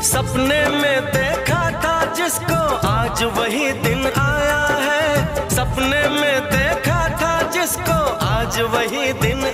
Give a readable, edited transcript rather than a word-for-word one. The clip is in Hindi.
सपने में देखा था जिसको आज वही दिन आया है। सपने में देखा था जिसको आज वही दिन